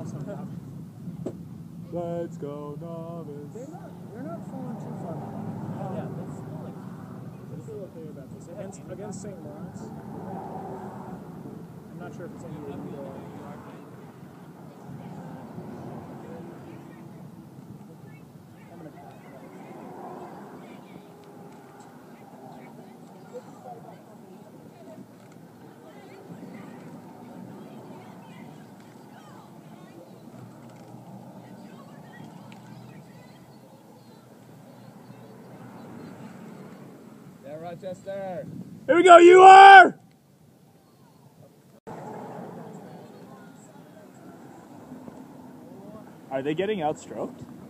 also not. Let's go, novice. They're not falling too far. Yeah, that's still like. I feel okay about this against St. Lawrence. I'm not sure if it's any illegal. Yeah, Rochester. Here we go, you are! Are they getting outstroked?